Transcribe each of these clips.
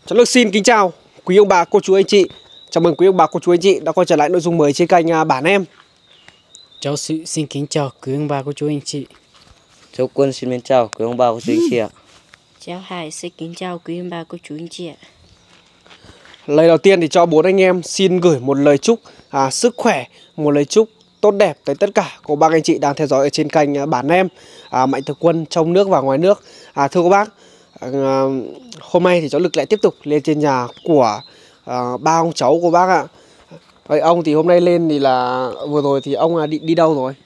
Cháu Lực xin kính chào quý ông bà, cô chú, anh chị. Chào mừng quý ông bà, cô chú, anh chị đã quay trở lại nội dung mới trên kênh Bản Em. Cháu xin kính chào quý ông bà, cô chú, anh chị. Cháu Quân xin mến chào quý ông bà, cô chú, anh chị ạ. Cháu Hải xin kính chào quý ông bà, cô chú, anh chị ạ. Lời đầu tiên thì cho bốn anh em xin gửi một lời chúc sức khỏe, một lời chúc tốt đẹp tới tất cả cô bác anh chị đang theo dõi ở trên kênh Bản Em, Mạnh Thường Quân trong nước và ngoài nước. Thưa các bác, hôm nay thì cháu Lực lại tiếp tục lên trên nhà của ba ông cháu của bác ạ. Vậy ông thì hôm nay lên thì là vừa rồi thì ông đi đâu rồi?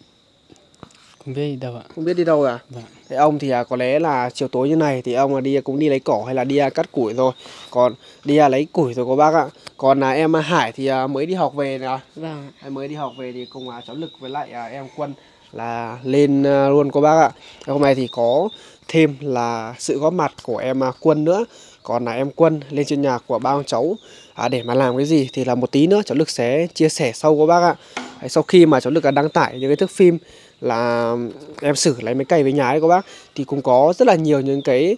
Không biết đi đâu ạ. Không biết đi đâu à? Vâng. Thế ông thì có lẽ là chiều tối như này thì ông cũng đi lấy cỏ hay là đi cắt củi rồi. Còn đi lấy củi rồi cô bác ạ. Còn em Hải thì mới đi học về nè. Vâng. Mới đi học về thì cùng cháu Lực với lại em Quân là lên luôn cô bác ạ. Hôm nay thì có thêm là sự góp mặt của em Quân nữa. Còn em Quân lên trên nhà của ba ông cháu để mà làm cái gì thì là một tí nữa cháu Lực sẽ chia sẻ sau cô bác ạ. Sau khi mà cháu Lực đăng tải những cái thước phim là em Sử lấy máy cày với nhà ấy cô bác, thì cũng có rất là nhiều những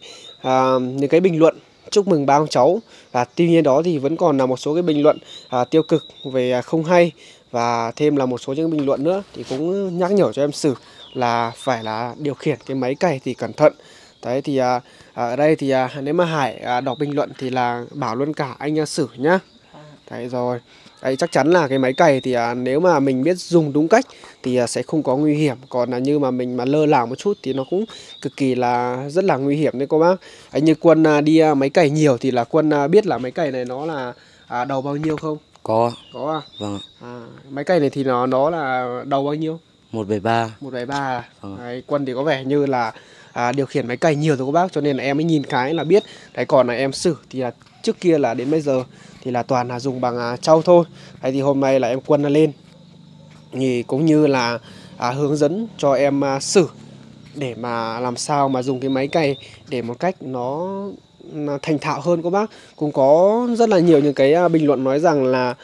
cái bình luận chúc mừng ba ông cháu. Và tuy nhiên đó thì vẫn còn là một số cái bình luận tiêu cực về không hay, và thêm là một số những bình luận nữa thì cũng nhắc nhở cho em Sử là phải là điều khiển cái máy cày thì cẩn thận. Đấy thì ở đây thì nếu mà Hải đọc bình luận thì là bảo luôn cả anh Sử nhá. Đấy rồi. Đấy, chắc chắn là cái máy cày thì nếu mà mình biết dùng đúng cách thì sẽ không có nguy hiểm. Còn như mà mình mà lơ là một chút thì nó cũng cực kỳ là rất là nguy hiểm đấy cô bác. Như Quân đi máy cày nhiều thì là Quân biết là máy cày này nó là đầu bao nhiêu không? Có à? Vâng. Máy cày này thì nó là đầu bao nhiêu? 173. 173 à? Vâng. Đấy, Quân thì có vẻ như là điều khiển máy cày nhiều rồi cô bác, cho nên là em mới nhìn cái là biết. Đấy, còn là em Sử thì trước kia là đến bây giờ thì là toàn là dùng bằng trâu thôi. Đấy, thì hôm nay là em Quân lên thì cũng như là hướng dẫn cho em Sử để mà làm sao mà dùng cái máy cày để một cách nó thành thạo hơn cô bác. Cũng có rất là nhiều những cái bình luận nói rằng là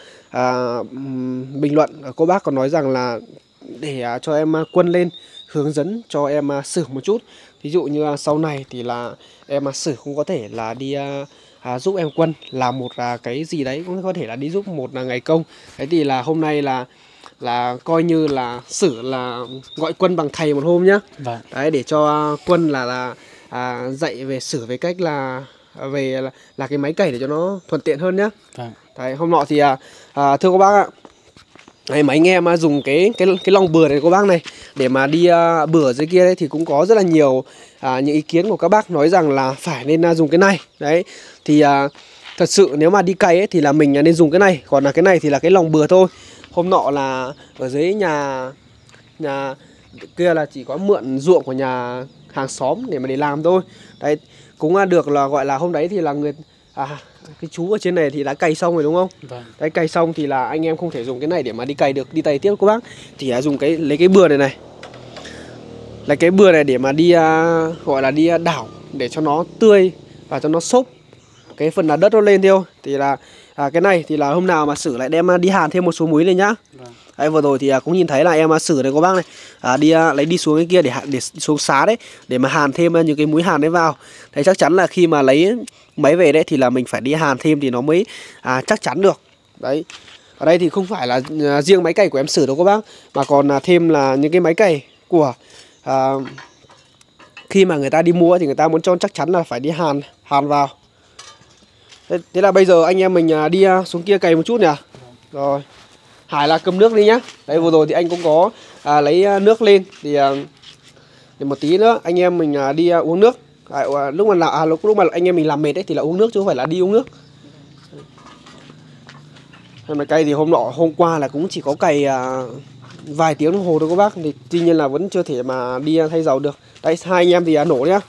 bình luận cô bác còn nói rằng là để cho em Quân lên hướng dẫn cho em Sử một chút. Ví dụ như sau này thì là em Sử cũng có thể là đi giúp em Quân làm một cái gì đấy, cũng có thể là đi giúp một ngày công. Thế thì là hôm nay là coi như là Sử là gọi Quân bằng thầy một hôm nhá. Vâng. Đấy, để cho Quân là dạy về Sử về cách là là cái máy cày để cho nó thuận tiện hơn nhá. Vâng. Đấy, hôm nọ thì thưa các bác ạ, đấy, mấy anh em dùng cái lông bừa này cô bác này để mà đi bừa dưới kia đấy thì cũng có rất là nhiều những ý kiến của các bác nói rằng là phải nên dùng cái này. Đấy thì thật sự nếu mà đi cày ấy thì là mình nên dùng cái này, còn là cái này thì là cái lông bừa thôi. Hôm nọ là ở dưới nhà kia là chỉ có mượn ruộng của nhà hàng xóm để mà để làm thôi. Đấy cũng được là gọi là hôm đấy thì là người cái chú ở trên này thì đã cày xong rồi đúng không? Vâng. Đấy, cày xong thì là anh em không thể dùng cái này để mà đi cày được, đi cày tiếp các bác. Thì dùng lấy cái bừa này lấy cái bừa này để mà đi gọi là đi đảo để cho nó tươi và cho nó xốp cái phần là đất nó lên theo. Thì là cái này thì là hôm nào mà Sử lại đem đi hàn thêm một số múi lên nhá. Vâng. Đấy, vừa rồi thì cũng nhìn thấy là em Sử này cô bác này đi xuống cái kia để xuống xá đấy để mà hàn thêm những cái múi hàn đấy vào. Đấy, chắc chắn là khi mà lấy máy về đấy thì là mình phải đi hàn thêm thì nó mới chắc chắn được. Đấy, ở đây thì không phải là riêng máy cày của em Sử đâu các bác, mà còn thêm là những cái máy cày của khi mà người ta đi mua thì người ta muốn cho chắc chắn là phải đi hàn vào. Thế là bây giờ anh em mình đi xuống kia cày một chút nhỉ. Rồi Hải là cầm nước đi nhá. Đấy, vừa rồi thì anh cũng có lấy nước lên thì để một tí nữa anh em mình đi uống nước. Lúc mà anh em mình làm mệt ấy thì là uống nước chứ không phải là đi uống nước. Mà cày thì hôm qua là cũng chỉ có cày vài tiếng đồng hồ thôi các bác, thì tuy nhiên là vẫn chưa thể mà đi thay dầu được. Đây, hai anh em thì nổ nhá.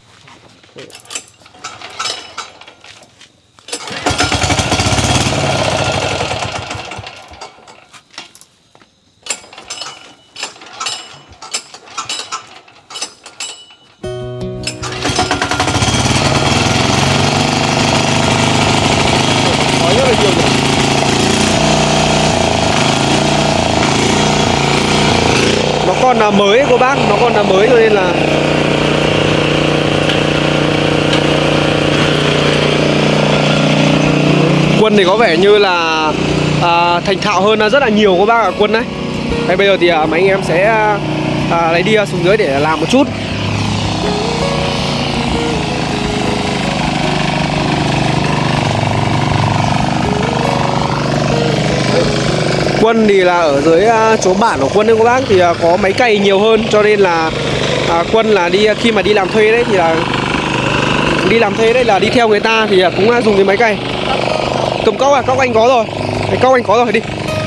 Nó còn là mới cô bác, nó còn là mới cho nên là Quân thì có vẻ như là thành thạo hơn rất là nhiều các bác ạ. Quân đấy. Đây bây giờ thì mấy anh em sẽ lấy đi xuống dưới để làm một chút. Quân thì là ở dưới chỗ bản của Quân đấy các bác, thì có máy cày nhiều hơn, cho nên là Quân là khi mà đi làm thuê đấy thì là đi làm thuê đấy là đi theo người ta thì cũng dùng cái máy cày. Cầm cốc à? Cốc anh có rồi. Cái cốc anh có rồi, đi.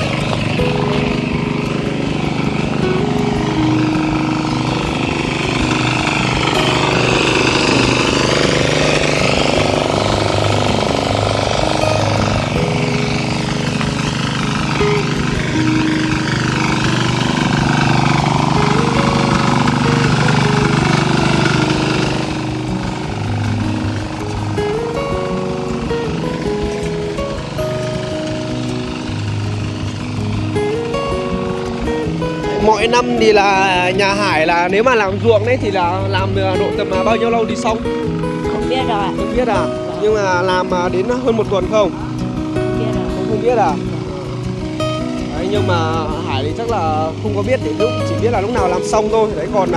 Mỗi năm thì là nhà Hải là nếu mà làm ruộng đấy thì là làm độ tầm bao nhiêu lâu thì xong? Không biết rồi ạ. Không biết à? Nhưng mà làm đến hơn 1 tuần không? Không biết rồi. Không biết à? Đấy, nhưng mà Hải thì chắc là không có biết, để chỉ biết là lúc nào làm xong thôi. Đấy, còn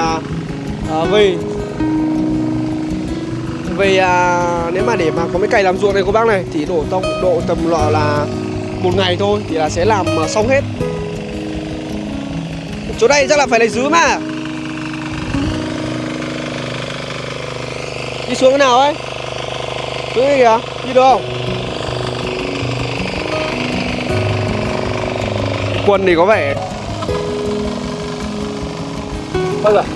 về nếu mà để mà có mấy cày làm ruộng này cô bác này thì độ tầm là 1 ngày thôi thì là sẽ làm xong hết. Chỗ đây chắc là phải lấy dứa mà. Đi xuống cái nào ấy? Xuống cái kìa, đi được không? Quân thì có vẻ vâng ạ.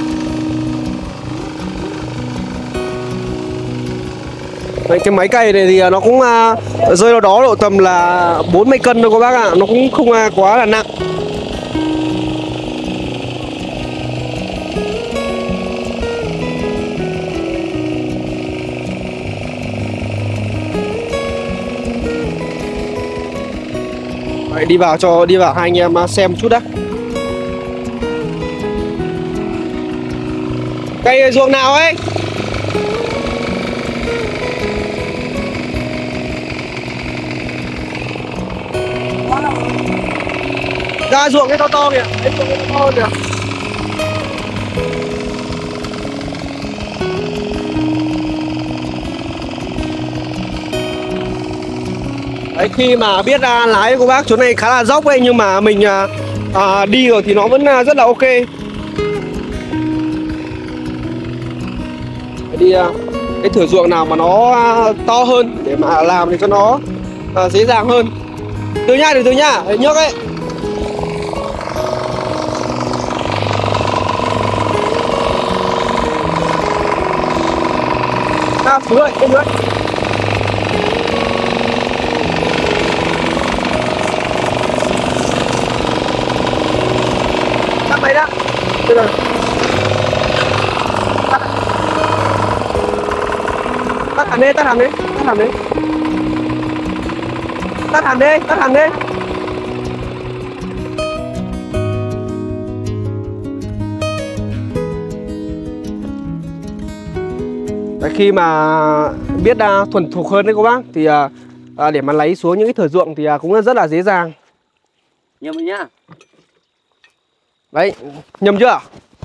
Đấy, cái máy cày này thì nó cũng rơi vào đó độ tầm là 40 cân thôi các bác ạ. Nó cũng không quá là nặng. Đấy, đi vào hai anh em xem một chút đã. Cây ruộng nào ấy? Ra ruộng cái to to kìa, cái ruộng cái to hơn kìa. Đấy, khi mà biết lái của bác, chỗ này khá là dốc ấy, nhưng mà mình đi rồi thì nó vẫn rất là ok. Đi cái thửa ruộng nào mà nó to hơn để mà làm thì cho nó dễ dàng hơn. Từ nhá, từ nhá, nhấc ấy. Ta xuống rồi, em dưới. Tắt máy đã. Bây giờ. Tắt hẳn đi, tắt hẳn đi, tắt hẳn đi. Tắt hẳn đi, tắt hẳn đi. Đấy, khi mà biết thuần thục hơn đấy cô bác thì để mà lấy xuống những cái thửa ruộng thì cũng rất là dễ dàng. Nhầm nhá. Đấy, nhầm chưa?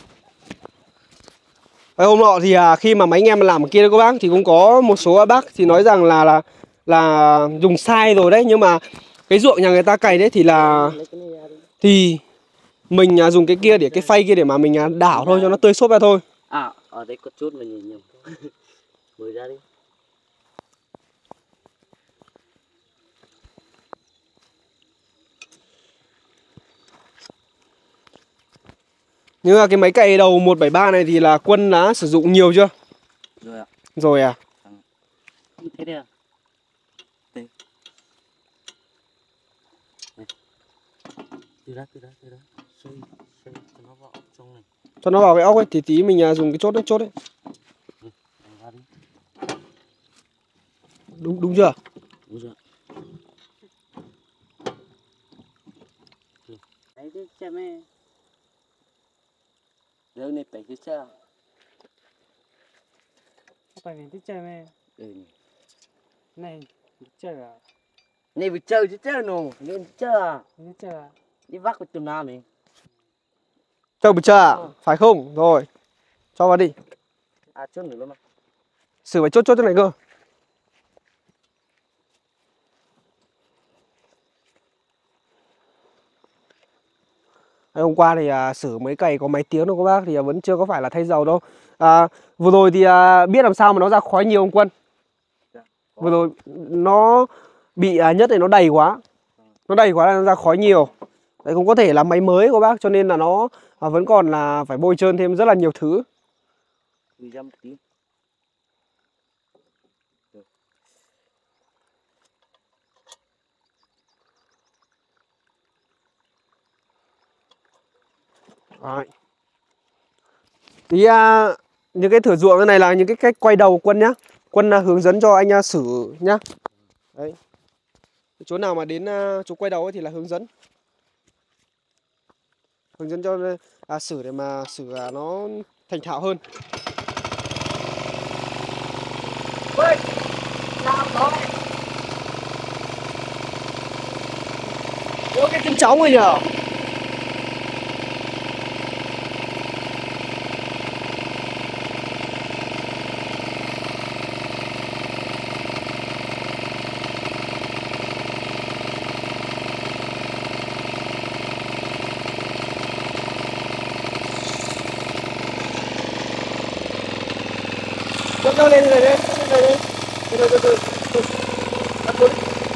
Đấy, hôm nọ thì khi mà mấy anh em làm ở kia đấy cô bác thì cũng có một số bác thì nói rằng là dùng sai rồi đấy, nhưng mà cái ruộng nhà người ta cày đấy thì mình dùng cái kia để cái phay kia để mà mình đảo thôi cho nó tơi xốp ra thôi. À, ở đây có chút mình nhìn nhầm. Mới ra đi. Nhưng mà cái máy cày đầu 173 này thì là Quân đã sử dụng nhiều chưa? Rồi ạ. Rồi à? Thế đây à? Đây. Này. Từ đó. Xoay cho nó vào trong này. Cho nó vào cái ốc ấy thì tí mình dùng cái chốt đấy. Ra đi. Đúng chưa? Đúng rồi. Đấy chứ cha mẹ. Giờ này phải chứ sao? Phải thích chơi mẹ. Ừ. Này, chơi à? Này bị chơi chứ chơi nổ, nên chơi à, Nó chờ. đi vác của tụi nam mình. Trâu bị chưa à? Phải không? Rồi. Cho vào đi. À chốt nữa luôn mà. Sử phải chốt chốt chỗ này cơ. Hôm qua thì Sử mới cày có mấy tiếng đâu các bác, thì vẫn chưa có phải là thay dầu đâu. Vừa rồi thì biết làm sao mà nó ra khói nhiều không Quân? Vừa rồi nó bị nhất thì nó đầy quá. Nó đầy quá là nó ra khói nhiều. Đấy, cũng có thể là máy mới của bác, cho nên là nó vẫn còn là phải bôi trơn thêm rất là nhiều thứ. Gửi ra một tí. Đấy. Thì những cái thửa ruộng cái này là những cái cách quay đầu của Quân nhá. Quân hướng dẫn cho anh Sử nhá. Đấy. Chỗ nào mà đến chỗ quay đầu ấy thì là hướng dẫn. Hướng dẫn cho Sử để mà Sử nó thành thạo hơn. Ôi, nào đó. Ôi, cái chân trống rồi nhở. Cho lên này lên, lên lên. Từ từ. Bắt luôn.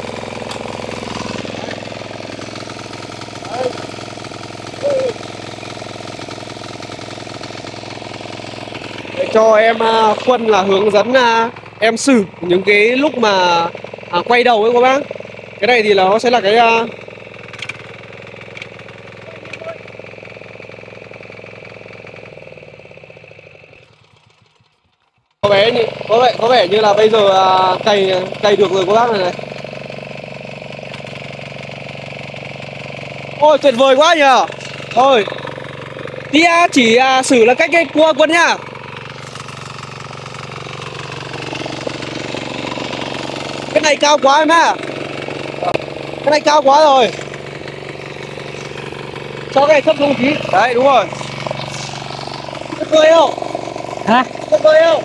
Để cho em Quân là hướng dẫn em Sử những cái lúc mà quay đầu ấy các bác. Cái này thì là nó sẽ là cái có vẻ như là bây giờ cày được rồi các bác này. Ôi tuyệt vời quá nhờ. Thôi tí chỉ Sử là cách cái cua Quân nhá. Cái này cao quá em ạ. Cái này cao quá rồi. Cho cái này thấp xuống một tí. Đấy đúng rồi. Tuyệt vời không? Hả? Tuyệt vời không?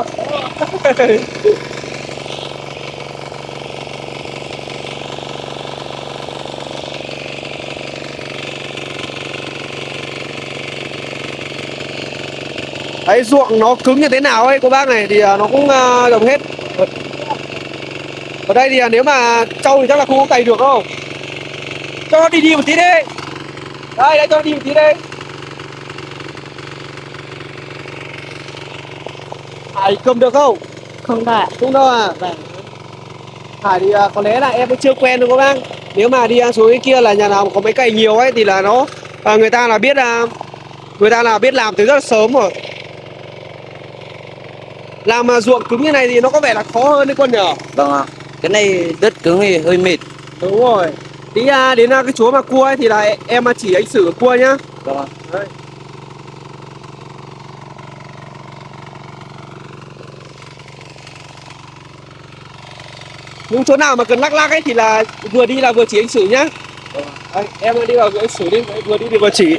Đấy, ruộng nó cứng như thế nào ấy cô bác này thì nó cũng đồng hết. Ở đây thì nếu mà trâu thì chắc là không có cày được đâu. Cho nó đi một tí đi. Đây, cho nó đi một tí đi. Hải cầm được không? Không đâu ạ. Không đâu à? Vâng. Hải thì có lẽ là em vẫn chưa quen đâu các bác. Nếu mà đi xuống cái kia là nhà nào mà có máy cày nhiều ấy thì là nó người ta là biết làm từ rất là sớm rồi. Làm mà ruộng cứng như này thì nó có vẻ là khó hơn đấy Quân nhở? Vâng ạ. Cái này đất cứng thì hơi mệt. Đúng rồi. Tí đến cái chúa mà cua ấy thì là em chỉ anh Sử cua nhá. Vâng ạ. Đấy. Những chỗ nào mà cần lắc lắc ấy thì là vừa đi là vừa chỉ anh Sử nhá. Đấy, em đi vào anh Sử đi, vừa đi thì vừa chỉ.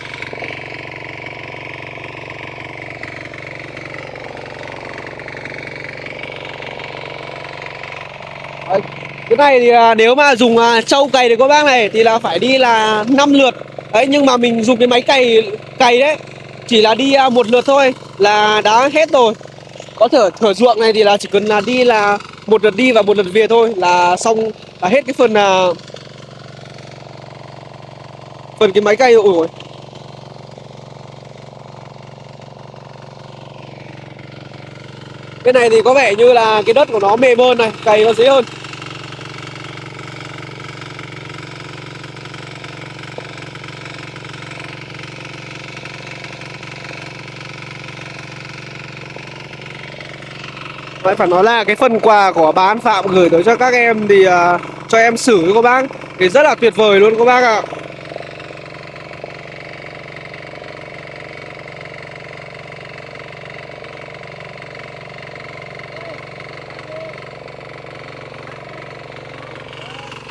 Đấy. Cái này thì nếu mà dùng trâu cày thì các bác này thì là phải đi là 5 lượt. Đấy, nhưng mà mình dùng cái máy cày đấy chỉ là đi một lượt thôi là đã hết rồi. Có thửa ruộng này thì là chỉ cần là đi là một lượt đi và một lượt về thôi là xong, là hết cái phần cái máy cày rồi. Ôi. Cái này thì có vẻ như là cái đất của nó mềm hơn này, cày nó dễ hơn. Phải nói là cái phần quà của bà An Phạm gửi tới cho các em thì cho em Sử với các bác thì rất là tuyệt vời luôn các bác ạ.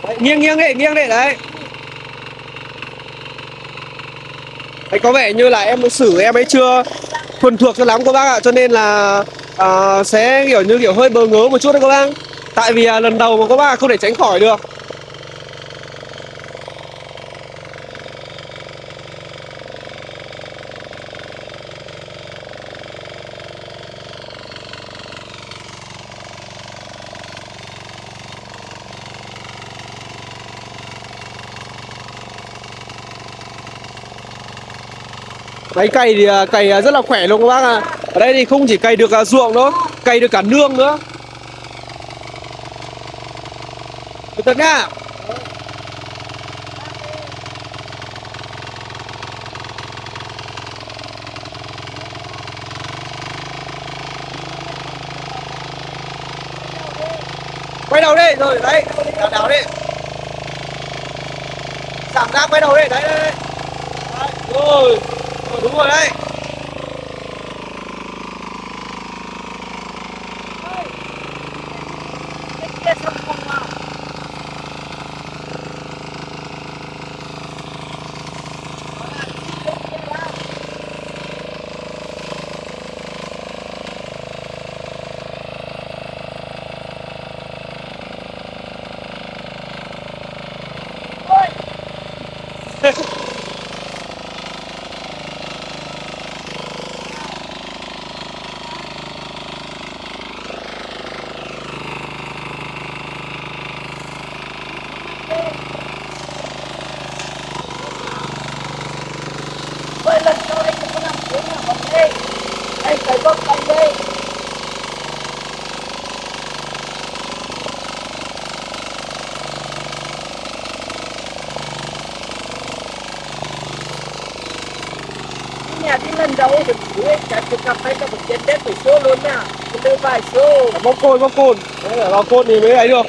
Đấy, nghiêng đi đấy. Đấy, có vẻ như là em xử em ấy chưa thuần thuộc cho lắm các bác ạ, cho nên là sẽ kiểu hơi bỡ ngỡ một chút đấy các bác. Tại vì lần đầu mà các bác không thể tránh khỏi được. Máy cày thì cày rất là khỏe luôn các bác ạ. Ở đây thì không chỉ cày được ruộng nữa, cày được cả nương nữa. Từ từ nhá. Quay đầu đi, rồi đấy, đảo đi. Giảm ra quay đầu đi, đấy. Đấy, rồi, đúng rồi đấy. Nhà đi lần đầu được cuối chặt được cà phê cho một trên đất phải số luôn nè, đưa vài số. Bóp cồn. Đấy là vào cồn thì mới ấy được.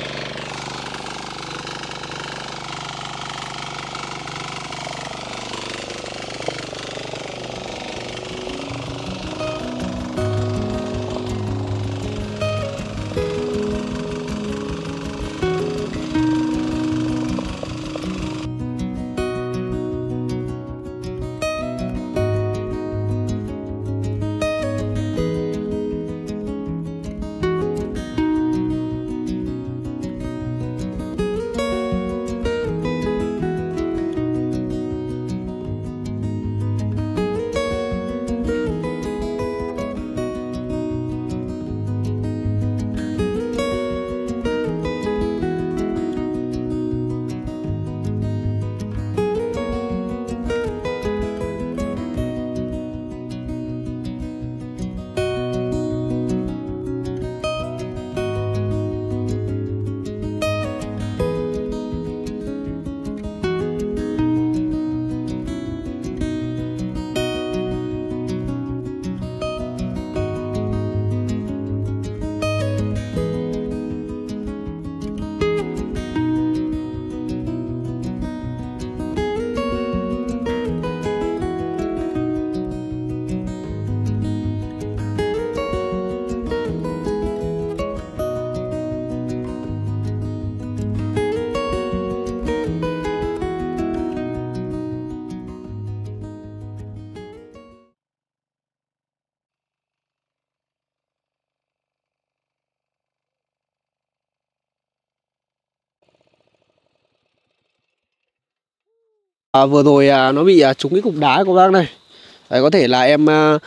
Vừa rồi nó bị trúng cái cục đá của bác này. Đấy, có thể là em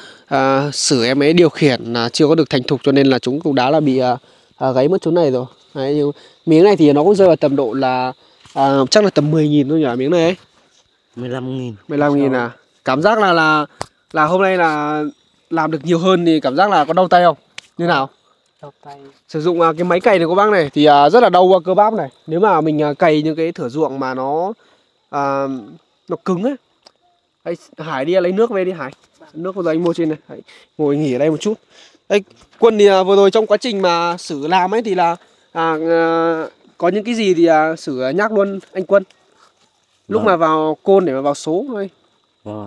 xử em ấy điều khiển chưa có được thành thục cho nên là trúng cục đá là bị gáy mất chỗ này rồi. Đấy, nhưng miếng này thì nó cũng rơi vào tầm độ là chắc là tầm 10.000 thôi nhỉ miếng này ấy. 15.000. 15.000 à? Cảm giác là hôm nay là làm được nhiều hơn thì cảm giác là có đau tay không? Như nào? Đau tay. Sử dụng cái máy cày này của bác này thì rất là đau cơ bắp này. Nếu mà mình cày những cái thửa ruộng mà nó cứng ấy. Đấy, Hải đi lấy nước về đi Hải. Nước của anh mua trên này. Đấy, ngồi nghỉ ở đây một chút. Đây, Quân thì vừa rồi trong quá trình mà xử làm ấy thì là có những cái gì thì xử nhắc luôn anh Quân. Lúc mà vào côn để mà vào số thôi. Vâng.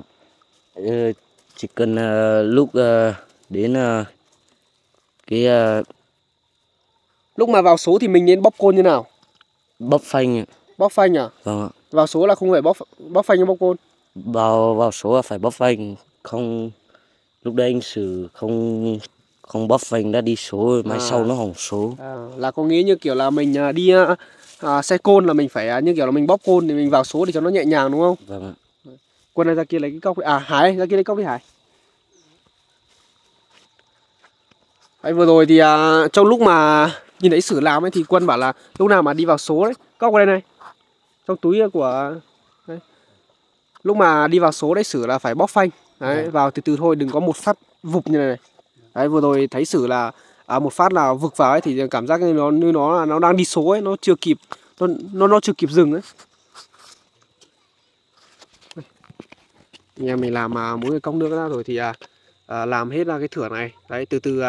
Chỉ cần lúc đến cái lúc mà vào số thì mình nên bóp côn như nào? bóp phanh ạ. Bóp phanh à? Vâng ạ. Vào số là không phải bóp phanh hay bóp côn? Vào số là phải bóp phanh, không lúc đấy anh Sử không bóp phanh đã đi số, máy sau nó hỏng số. Là có nghĩa như kiểu là mình đi xe côn là mình phải như kiểu là mình bóp côn thì mình vào số để cho nó nhẹ nhàng đúng không? Vâng ạ. Quân này ra kia lấy cái cốc, Hải ra kia lấy cốc đi Hải. Đấy, vừa rồi thì trong lúc mà nhìn thấy Sử làm ấy thì Quân bảo là lúc nào mà đi vào số đấy, cốc vào đây này, trong túi của đấy. Lúc mà đi vào số đấy Sử là phải bóp phanh đấy, vào từ từ thôi, đừng có một phát vụp như này này. Đấy, vừa rồi thấy Sử là một phát là vực vào ấy thì cảm giác như nó đang đi số ấy, nó chưa kịp, nó chưa kịp dừng ấy. Anh em mình làm mỗi người cốc nước ra rồi thì làm hết ra cái thửa này. Đấy, từ từ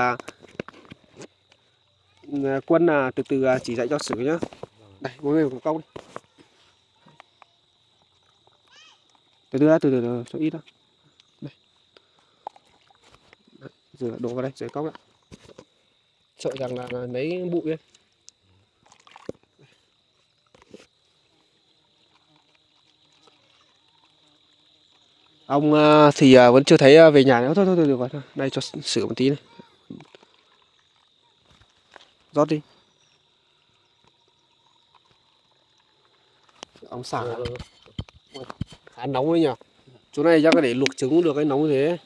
Quân từ từ chỉ dạy cho Sử nhá. Đây, mỗi người một cốc đi. Từ từ cho ít thôi. Đây. Rửa đổ vào đây, rửa cốc lại. Sợ rằng là lấy bụi ấy. Ông thì vẫn chưa thấy về nhà nữa. Thôi được rồi. Đây cho Sử một tí này. Rót đi. Ông xả. Khá nóng đấy nhỉ. Chỗ này chắc là để luộc trứng cũng được, cái nóng thế.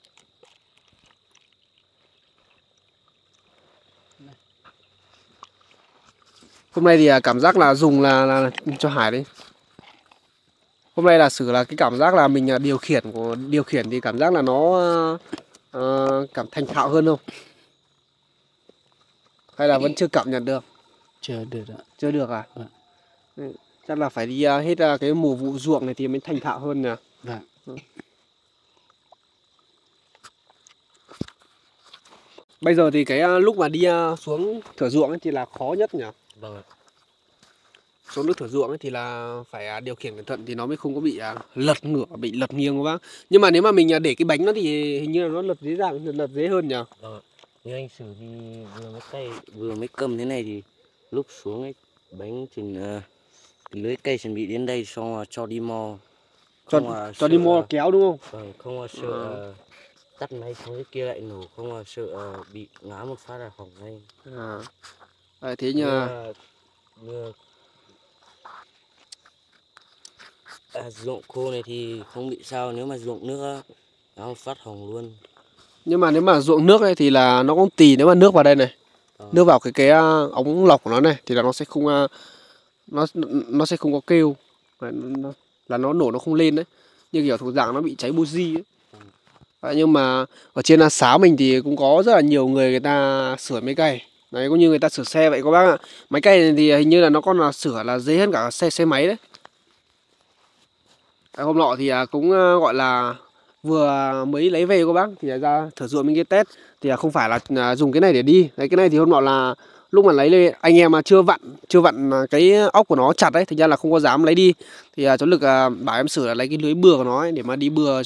Hôm nay thì cảm giác là dùng là cho Hải đi. Hôm nay là Sử là cái cảm giác là mình điều khiển thì cảm giác là nó cảm thành thạo hơn không? Hay là vẫn chưa cảm nhận được? Chưa được ạ. Chưa được à? Chắc là phải đi hết cái mùa vụ ruộng này thì mới thành thạo hơn nhỉ? Vâng. Bây giờ thì cái lúc mà đi xuống thửa ruộng ấy thì là khó nhất nhỉ? Vâng ạ. Xuống nước thửa ruộng ấy thì là phải điều khiển cẩn thận thì nó mới không có bị lật ngửa, bị lật nghiêng các bác. Nhưng mà nếu mà mình để cái bánh nó thì hình như là nó lật dễ dàng, lật dễ hơn nhỉ? Vâng. Như anh Sử thì vừa mới cầm thế này thì lúc xuống ấy bánh chừng lưới cây chuẩn bị đến đây xong cho đi mò. Cho đi mò kéo đúng không? Vâng, không sợ tắt máy xong cái kia lại nổ, không sợ bị ngã một phát là hỏng ngay. Thế nhờ ruộng khô này thì không bị sao, nếu mà ruộng nước nó phát hỏng luôn. Nhưng mà nếu mà ruộng nước ấy thì là nó cũng tùy, nếu mà nước vào đây này, nước vào cái ống lọc của nó này thì là nó sẽ không nó sẽ không có kêu, là nó nổ nó không lên đấy, như kiểu thuộc dạng nó bị cháy buji ấy. Nhưng mà ở trên xã mình thì cũng có rất là nhiều người ta sửa máy cày đấy, cũng như người ta sửa xe vậy các bác ạ. Máy cày này thì hình như là nó còn là sửa là dễ hơn cả xe máy đấy. Hôm nọ thì cũng gọi là vừa mới lấy về các bác thì ra thử ruộng mình cái test thì không phải là dùng cái này để đi đấy. Cái này thì hôm nọ là lúc mà lấy lên anh em mà chưa vặn cái ốc của nó chặt đấy, thành ra là không có dám lấy đi. Thì cháu Lực bảo em Sử là lấy cái lưới bừa của nó ấy, để mà đi bừa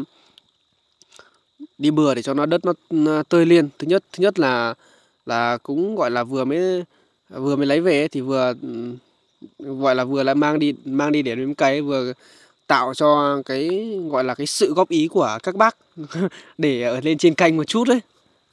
để cho nó đất nó tơi lên. Thứ nhất là cũng gọi là vừa mới lấy về ấy, thì gọi là vừa là mang đi để nếm cấy, vừa tạo cho cái gọi là cái sự góp ý của các bác để ở lên trên kênh một chút đấy.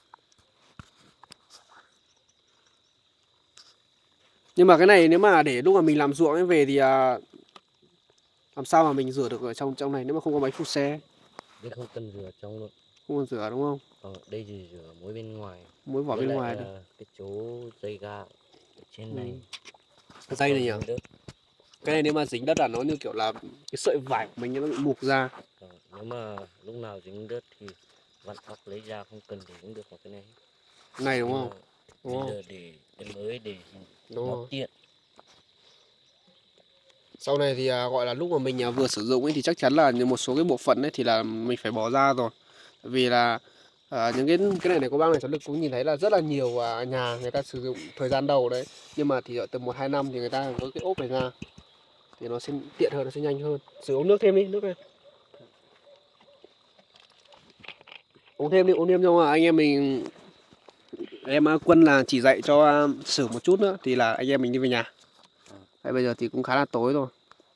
Nhưng mà cái này nếu mà để lúc mà mình làm ruộng ấy về thì làm sao mà mình rửa được ở trong này nếu mà không có máy phun xe? Đây không cần rửa trong nữa. Không cần rửa đúng không? Đây thì rửa muối bên ngoài. Muối vỏ bên ngoài đấy. Cái chỗ dây ga ở trên này. Dây này nhỉ? Cái này nếu mà dính đất là nó như kiểu là cái sợi vải của mình nó bị mục ra. Nếu mà lúc nào dính đất thì vặn ốc lấy ra, không cần để dính được vào cái này. Này đúng không? Bây giờ để cái mới để nó tiện. Sau này thì gọi là lúc mà mình vừa sử dụng ấy thì chắc chắn là một số cái bộ phận ấy thì là mình phải bỏ ra rồi. Vì là những cái này của bác này cháu Lực cũng nhìn thấy là rất là nhiều nhà người ta sử dụng thời gian đầu đấy. Nhưng mà thì từ 1-2 năm thì người ta có cái ốp này ra thì nó sẽ tiện hơn, nó sẽ nhanh hơn. Sử uống nước thêm đi, nước này. Uống thêm đi, uống thêm cho anh em mình. Em Quân là chỉ dạy cho Sử một chút nữa thì là anh em mình đi về nhà. Đấy, bây giờ thì cũng khá là tối rồi.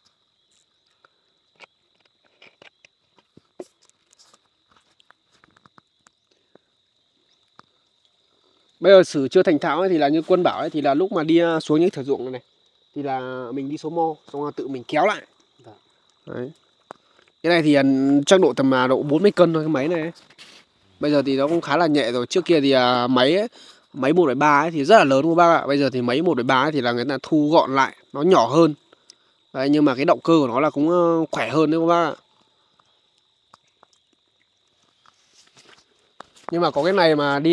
Bây giờ Sử chưa thành thạo ấy, thì là như Quân bảo ấy, thì là lúc mà đi xuống những thửa ruộng này thì là mình đi số mô, xong rồi tự mình kéo lại. Đấy. Cái này thì chắc độ tầm độ 40 cân thôi cái máy này ấy. Bây giờ thì nó cũng khá là nhẹ rồi. Trước kia thì máy ấy, máy 1.3 ấy thì rất là lớn các bác ạ. Bây giờ thì máy 1.3 ấy thì là người ta thu gọn lại, nó nhỏ hơn. Đấy, nhưng mà cái động cơ của nó là cũng khỏe hơn đấy các bác ạ. Nhưng mà có cái này mà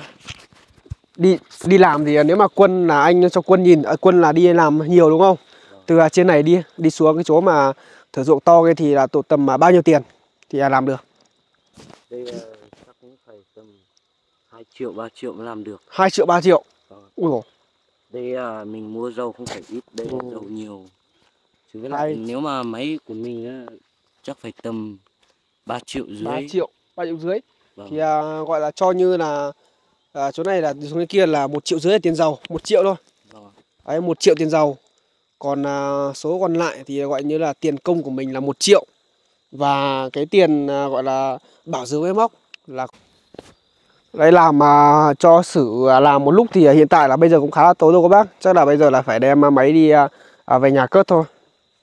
đi làm thì nếu mà Quân là anh cho Quân nhìn, Quân là đi làm nhiều đúng không? Từ trên này đi xuống cái chỗ mà thửa ruộng to cái thì là tầm bao nhiêu tiền thì làm được? Đây chắc cũng phải tầm 2 triệu 3 triệu mới làm được. 2 triệu 3 triệu. Ui dồi. Đây mình mua dầu không phải ít, đây là dầu nhiều. Chứ với lại nếu mà máy của mình chắc phải tầm 3 triệu rưỡi. 3 triệu rưỡi. Vâng. Thì gọi là cho như là chỗ này là xuống cái kia là 1 triệu rưỡi là tiền dầu, 1 triệu thôi. Vâng. Đấy, 1 triệu tiền dầu. Còn số còn lại thì gọi như là tiền công của mình là 1 triệu. Và cái tiền gọi là bảo dưỡng máy móc là đấy, làm cho Sử làm một lúc thì hiện tại là bây giờ cũng khá là tối rồi các bác. Chắc là bây giờ là phải đem máy đi về nhà cất thôi.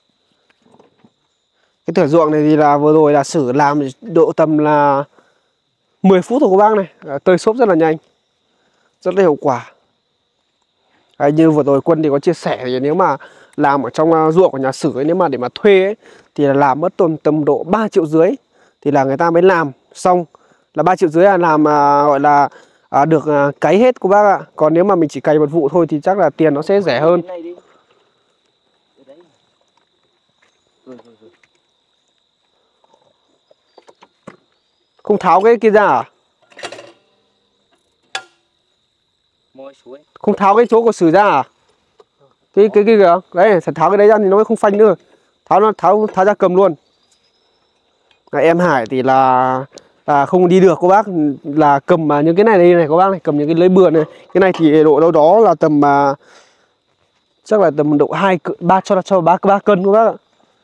Cái thửa ruộng này thì là vừa rồi là Sử làm độ tầm là 10 phút rồi các bác này. Tơi xốp rất là nhanh, rất là hiệu quả. Đấy, như vừa rồi Quân thì có chia sẻ thì nếu mà làm ở trong ruộng của nhà Sử ấy, nếu mà để mà thuê ấy, thì là làm mất tầm độ 3 triệu rưỡi thì là người ta mới làm xong. Là 3 triệu rưỡi là làm gọi là được cấy hết các bác ạ. Còn nếu mà mình chỉ cày một vụ thôi thì chắc là tiền nó sẽ rẻ hơn. Không tháo cái kia ra à? Không tháo cái chỗ của Sử ra à? Cái kìa. Đấy, phải tháo cái đấy ra thì nó mới không phanh nữa. Tháo ra cầm luôn. Em Hải thì là không đi được các bác, là cầm những cái này đây này các bác này, cầm những cái lưới bừa này. Cái này thì độ đâu đó là tầm chắc là tầm độ 3 cho 3 cân các bác ạ.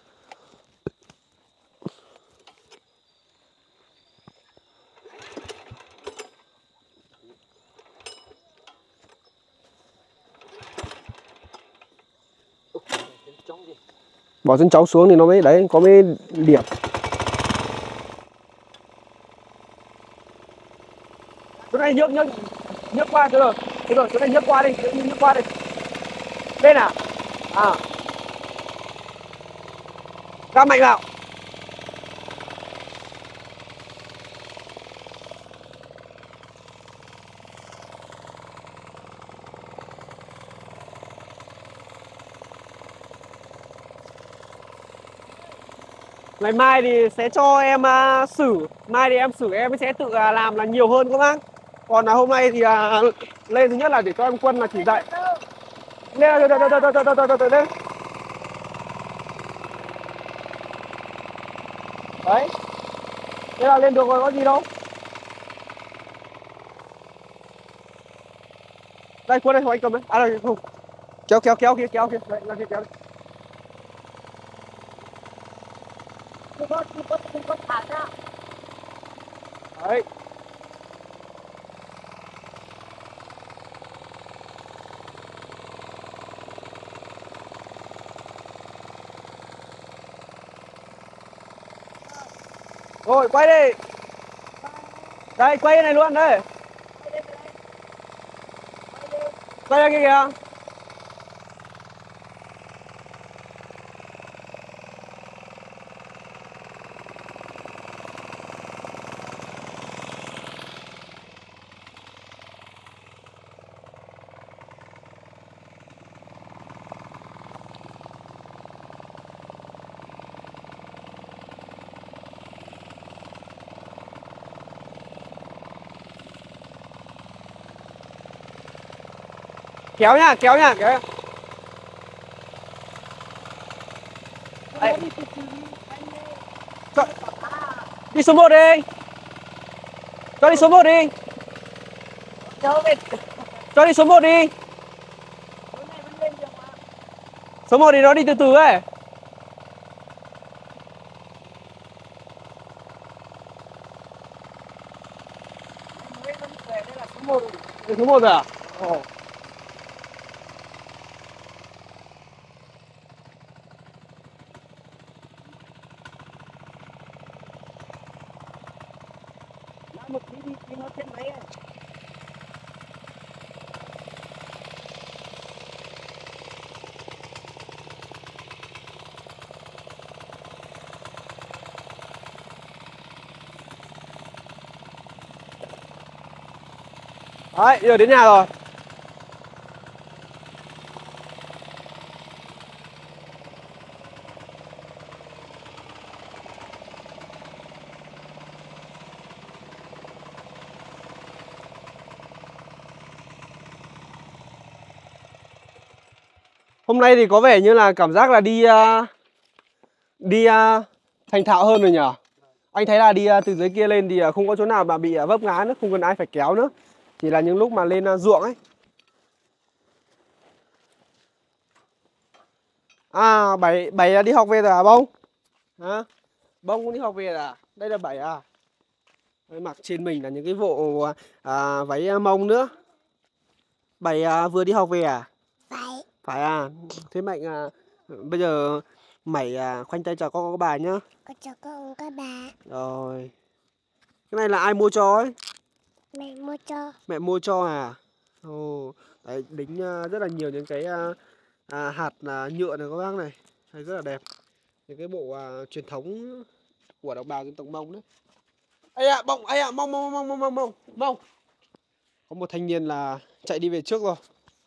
Bỏ chân cháu xuống thì nó mới đấy, có mấy điểm. Chỗ này nhấc qua rồi. Chỗ này nhấc qua đi, nhấc qua đi. Bên nào? Ra mạnh vào. Ngày mai thì sẽ cho em Sử. Mai thì em Sử em sẽ tự làm là nhiều hơn các bác. Còn hôm nay thì lên thứ nhất là để cho em Quân là chỉ dạy. Lên. Đấy. Thế là lên được rồi, có gì đâu. Đây Quân đây, anh cầm đấy. Đây không. Kéo kia. Đây, là kia kéo đây. Không có thả ra. Đấy. Rồi quay đi. Đây quay cái này luôn đây. Quay ra kia kìa. Kéo nhá. Đấy. Đi số 1 đi. Cho đi số 1 đi. Cho đi số 1 đi. Số 1 thì nó đi từ từ ấy. Số 1 rồi à? Ồ. Một tí đi nó chết máy à. Đấy, giờ đến nhà rồi. Hôm nay thì có vẻ như là cảm giác là đi thành thạo hơn rồi nhỉ. Anh thấy là đi từ dưới kia lên thì không có chỗ nào mà bị vấp ngã nữa, không cần ai phải kéo nữa. Chỉ là những lúc mà lên ruộng ấy. À, Bảy đi học về rồi à Bông? Hả? Bông cũng đi học về rồi à? Đây là Bảy à? Đấy, mặc trên mình là những cái bộ váy mông nữa. Bảy vừa đi học về à? Phải. Phải à? Thế Mạnh bây giờ Mày khoanh tay chào con có bà nhá. Con chào con có bà. Rồi. Cái này là ai mua cho ấy? Mẹ mua cho. Mẹ mua cho à? Ồ, đấy, đính rất là nhiều những cái hạt nhựa này các bác này. Thấy rất là đẹp. Những cái bộ truyền thống của đồng bào dân tộc Mông đấy. Ây à, Bông, ây à, Mông. Có một thanh niên là chạy đi về trước rồi.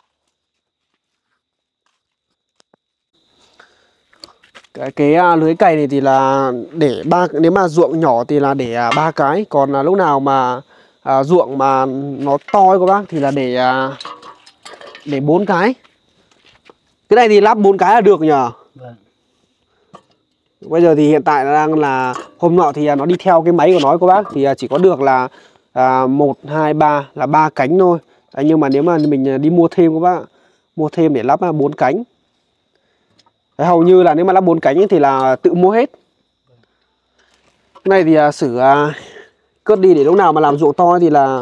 Cái lưới cày này thì là để nếu mà ruộng nhỏ thì là để 3 cái, còn lúc nào mà ruộng mà nó to ấy các bác thì là để 4 cái. Cái này thì lắp 4 cái là được nhỉ? Vâng. Bây giờ thì hiện tại đang là hôm nọ thì nó đi theo cái máy của nó các bác thì chỉ có được là 1 2 3 là 3 cánh thôi. Đấy, nhưng mà nếu mà mình đi mua thêm các bác, mua thêm để lắp 4 cánh. Đấy, hầu như là nếu mà lắp 4 cánh ấy thì là tự mua hết. Cái này thì Sử cất đi để lúc nào mà làm ruộng to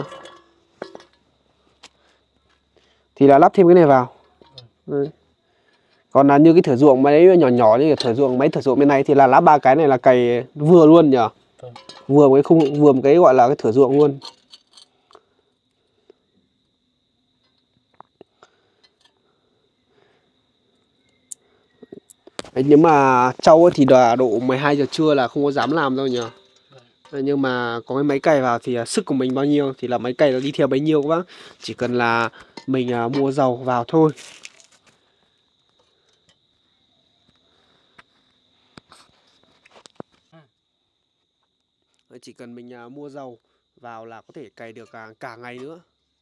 thì là lắp thêm cái này vào. Đấy. Còn là như cái thửa ruộng máy nhỏ nhỏ như mấy thửa ruộng bên này thì là lắp 3 cái này là cày vừa luôn nhỉ? Vừa một cái gọi là cái thửa ruộng luôn. Đấy, nhưng mà trâu thì độ 12 giờ trưa là không có dám làm đâu nhỉ. Đấy, nhưng mà có cái máy cày vào thì sức của mình bao nhiêu thì là máy cày nó đi theo bấy nhiêu các bác. Chỉ cần là mình mua dầu vào thôi. Đấy, chỉ cần mình mua dầu vào là có thể cày được cả ngày nữa.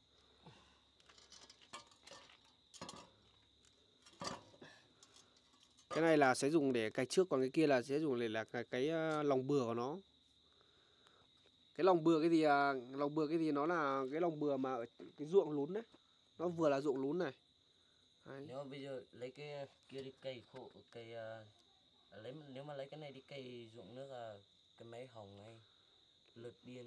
Cái này là sẽ dùng để cày trước, còn cái kia là sẽ dùng để là cái lòng bừa của nó. Cái lòng bừa cái gì nó là cái lòng bừa mà ở cái ruộng lún đấy. Nó vừa là ruộng lún này. Đấy. Nếu mà bây giờ lấy cái kia đi cày khô, nếu mà lấy cái này đi cày ruộng nước cái máy hỏng này lượt điên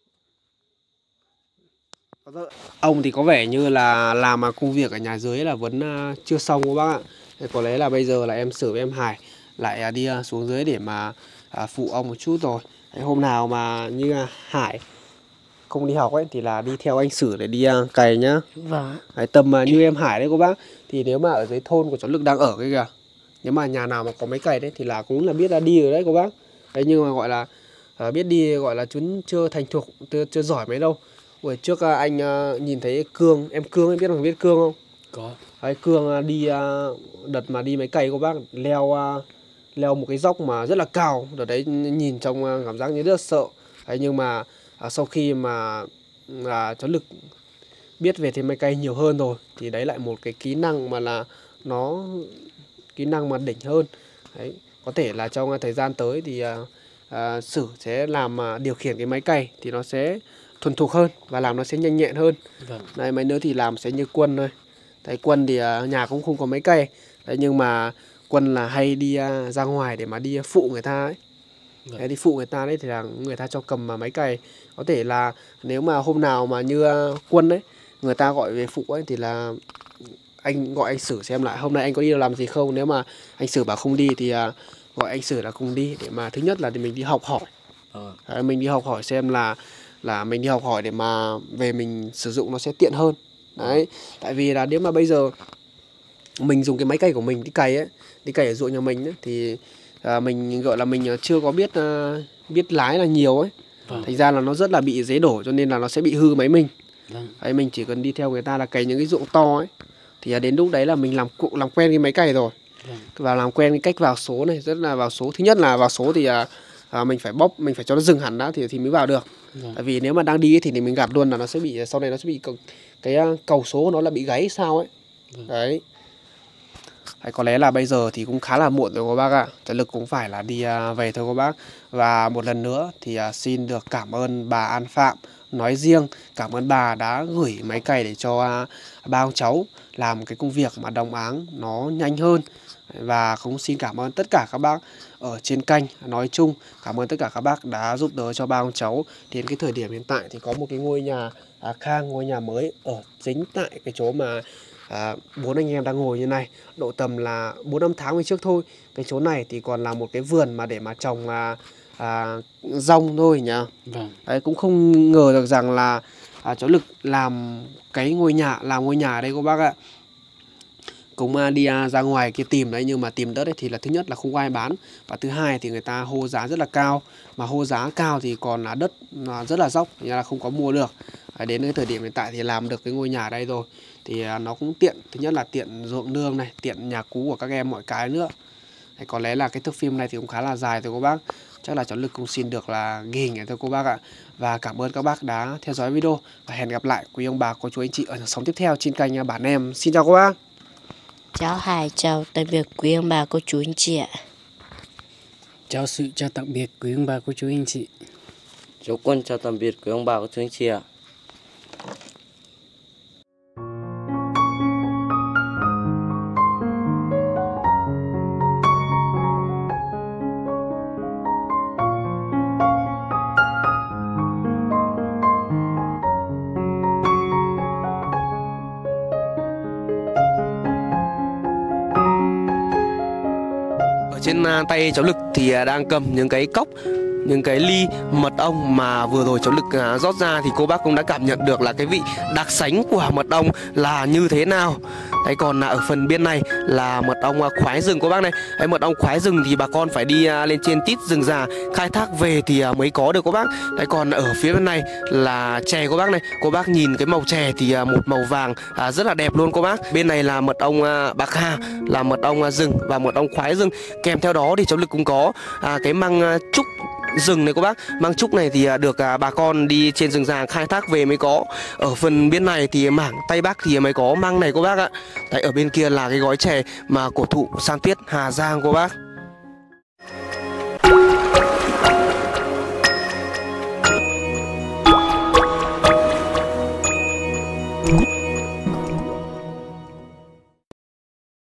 rồi. Ông thì có vẻ như là làm công việc ở nhà dưới là vẫn chưa xong các bác ạ. Có lẽ là bây giờ là em Sử với em Hải lại đi xuống dưới để mà phụ ông một chút rồi. Đấy, hôm nào mà như Hải không đi học ấy thì là đi theo anh Sử để đi cày nhá. Vâng. Đấy, tầm như em Hải đấy các bác. Thì nếu mà ở dưới thôn của cháu Lực đang ở cái kìa, nếu mà nhà nào mà có máy cày đấy thì là cũng là biết là đi rồi đấy các bác. Đấy, nhưng mà gọi là biết đi gọi là chúng chưa thành thục, chưa giỏi mấy đâu. Buổi trước anh nhìn thấy Cương, em biết không, biết Cương không? Có. Đấy, Cương đi đợt mà đi máy cày các bác leo một cái dốc mà rất là cao. Đợt đấy nhìn trong cảm giác như rất là sợ. Đấy, nhưng mà sau khi mà cháu Lực biết về thì máy cày nhiều hơn rồi thì đấy lại một cái kỹ năng mà là nó kỹ năng mà đỉnh hơn. Đấy, có thể là trong thời gian tới thì Sử sẽ làm điều khiển cái máy cày thì nó sẽ thuần thục hơn và làm nó sẽ nhanh nhẹn hơn. Vâng. Này mấy nữa thì làm sẽ như Quân thôi. Thấy Quân thì nhà cũng không có máy cày, Đấy, nhưng mà Quân là hay đi ra ngoài để mà đi phụ người ta ấy. Đấy, đi phụ người ta đấy thì là người ta cho cầm mà máy cày. Có thể là nếu mà hôm nào mà như Quân ấy, người ta gọi về phụ ấy thì là anh gọi anh Sử xem lại hôm nay anh có đi làm gì không. Nếu mà anh Sử bảo không đi thì gọi anh Sử là cùng đi, để mà thứ nhất là thì mình đi học hỏi. Đấy, mình đi học hỏi xem là mình đi học hỏi để mà về mình sử dụng nó sẽ tiện hơn. Đấy, tại vì là nếu mà bây giờ mình dùng cái máy cày của mình đi cày ấy, đi cày ở ruộng nhà mình ấy, thì mình gọi là mình chưa có biết lái là nhiều ấy. Thành ra là nó rất là bị dễ đổ, cho nên là nó sẽ bị hư máy mình. Đấy, mình chỉ cần đi theo người ta là cày những cái ruộng to ấy, thì đến lúc đấy là mình làm quen cái máy cày rồi. Và làm quen cái cách vào số này, rất là vào số. Thứ nhất là vào số thì mình phải bóp, mình phải cho nó dừng hẳn đã thì mới vào được. Tại vì nếu mà đang đi ấy, thì mình gặp luôn là nó sẽ bị, sau này nó sẽ bị cái cầu số của nó là bị gáy sao ấy. Đấy. Có lẽ là bây giờ thì cũng khá là muộn rồi các bác ạ. Trời Lực cũng phải là đi về thôi các bác. Và một lần nữa thì xin được cảm ơn bà An Phạm nói riêng. Cảm ơn bà đã gửi máy cày để cho ba ông cháu làm cái công việc mà đồng áng nó nhanh hơn. Và cũng xin cảm ơn tất cả các bác ở trên kênh nói chung. Cảm ơn tất cả các bác đã giúp đỡ cho ba ông cháu. Đến cái thời điểm hiện tại thì có một cái ngôi nhà khang, ngôi nhà mới ở chính tại cái chỗ mà 4 anh em đang ngồi như này. Độ tầm là 4-5 tháng về trước thôi. Cái chỗ này thì còn là một cái vườn mà để mà trồng rong thôi nhỉ. Đấy, cũng không ngờ được rằng là cháu Lực làm cái ngôi nhà, làm ngôi nhà ở đây các bác ạ. Cũng đi ra ngoài kia tìm đấy, nhưng mà tìm đất ấy thì là thứ nhất là không có ai bán, và thứ hai thì người ta hô giá rất là cao. Mà hô giá cao thì còn là đất rất là dốc, nên là không có mua được. Đến cái thời điểm hiện tại thì làm được cái ngôi nhà đây rồi thì nó cũng tiện. Thứ nhất là tiện ruộng nương này, tiện nhà cũ của các em mọi cái nữa. Có lẽ là cái thước phim này thì cũng khá là dài thôi cô bác. Chắc là cháu Lực cũng xin được là ghi hình thôi cô bác ạ. Và cảm ơn các bác đã theo dõi video. Và hẹn gặp lại quý ông bà, cô chú anh chị ở sóng tiếp theo trên kênh Bản Em. Xin chào các bác. Cháu Hải chào tạm biệt quý ông bà cô chú anh chị ạ. Cháu Sự chào tạm biệt quý ông bà cô chú anh chị. Cháu Quân chào tạm biệt quý ông bà cô chú anh chị ạ. Trên tay cháu Lực thì đang cầm những cái cốc, những cái ly mật ong mà vừa rồi cháu Lực rót ra, thì cô bác cũng đã cảm nhận được là cái vị đặc sánh của mật ong là như thế nào. Đấy, còn ở phần bên này là mật ong khoái rừng cô bác này. Đấy, mật ong khoái rừng thì bà con phải đi lên trên tít rừng già khai thác về thì mới có được cô bác. Đấy, còn ở phía bên này là chè cô bác này. Cô bác nhìn cái màu chè thì một màu vàng rất là đẹp luôn cô bác. Bên này là mật ong bạc hà, là mật ong rừng và mật ong khoái rừng. Kèm theo đó thì cháu Lực cũng có cái măng trúc rừng này cô bác. Măng trúc này thì được bà con đi trên rừng già khai thác về mới có. Ở phần bên này thì mảng Tây Bắc thì mới có măng này cô bác ạ. Đấy, ở bên kia là cái gói chè mà cổ thụ San Tuyết Hà Giang cô bác.